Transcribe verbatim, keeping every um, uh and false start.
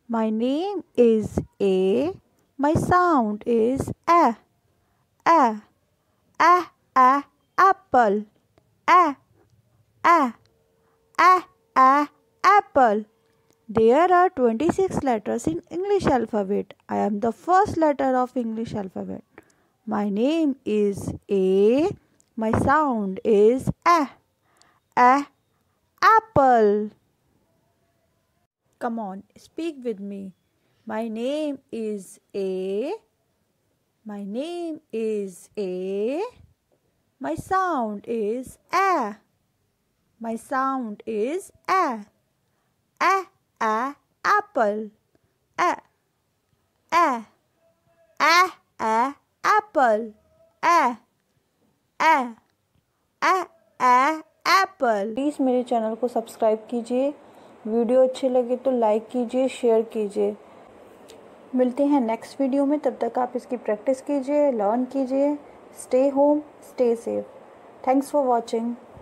My name is A. My sound is A. A. A. A. Apple. A. A. A. A. Apple. There are twenty-six letters in English alphabet. I am the first letter of English alphabet. My name is A. My sound is A. A. Apple. Come on, speak with me. My name is A. My name is A. My sound is A. My sound is A. A. A. Apple. A. A. A. A. Apple. A. A. A. A. Apple. Please मेरे channel को subscribe कीजिए। Video अच्छी लगे तो like कीजिए, share कीजिए। मिलते हैं नेक्स्ट वीडियो में। तब तक आप इसकी प्रैक्टिस कीजिए, लर्न कीजिए। Stay home, stay safe. Thanks for watching.